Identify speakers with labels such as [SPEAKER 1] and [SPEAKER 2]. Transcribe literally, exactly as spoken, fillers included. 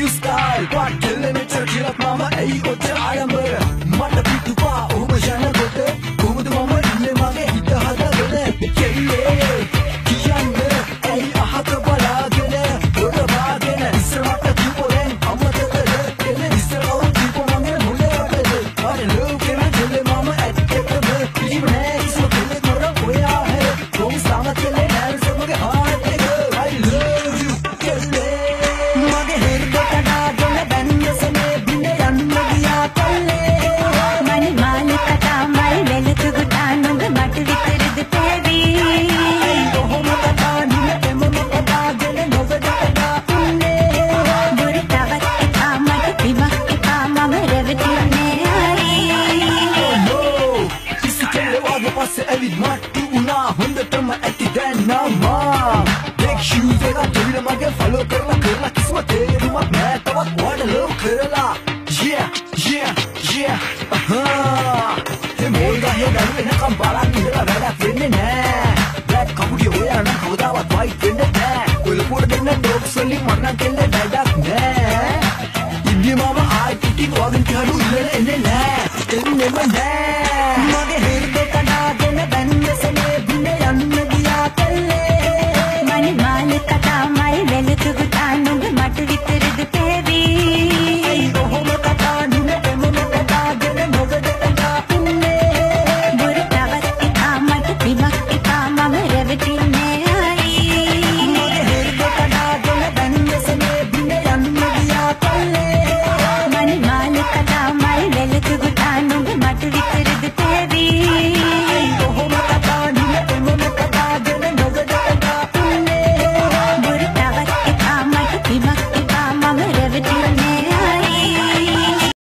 [SPEAKER 1] new style but killing it chirchira mama ei ocha ආඩම්බර මට පිටුපා ඔබ යනකොට කොහොමද මම ඉන්නේ මගේ හිත හදාගෙන කෙල්ලේ කියන්නේ ei අහක බලාගෙන ඔබ වාගෙන ඉස්සරහට කිව්වෙන් අමතකද කෙල්ලේ ඉස්සරහව කිව්ව මගේ මුලේ අපද අර ලෝකෙම කෙල්ලේ මම ඇත්තටම පිළිමනේ ඉස්සර කෙල්ලේ මොර ඔයා හැ කොහොම සමත් කෙල්ලේ නෑ සමගේ heart එක I love you කෙල්ලේ මගේ හෘදයට දාගෙන බැන්නසනේ බිනේ යන්න ගියා කෙල්ලේ
[SPEAKER 2] මනි මාලිකට මල් වෙලතු ගුටානුඟ මට විතරද තේවි
[SPEAKER 1] කොහොමද තාන්නේ එමම කතාගෙන නොවදටා උන්නේ
[SPEAKER 2] දුර තවත් එකා මට පිමක් එකා මම රැවටුනේ හරි
[SPEAKER 1] no ඉස්සි කෙල්ලේ වගේ පස්සේ ඇවිත් මට්ටු උනා හොඳටම ඇති දැන් නමා big shoes එකක් දෙවිල මගේ follow කරලා කරලා කිසිම තේරුමක් නෑ තවත් වඩ ලෝ කරලා yeah yeah yeah අහා මේ මොල් ගහේ දරුවේ නැකම් බලන් ඉඳලා වැඩක් වෙන්නේ නෑ black කපුගේ ඔයා නම් කවදාවත් white වෙන්නේ නෑ ඔය පොඩ දෙන්න dogs වලින් මරණ කෙල්ලේ වැඩක් නෑ ඉන්නේ මම ආයි පිටි වගේ කරු ඉල්ලලා එන්නේ නෑ එන්නේම නෑ මගේ හෘදයට දාගෙන බැන්නසනේ බිනේ යන්න ගියා කෙල්ලේ
[SPEAKER 2] මනි මාලිකට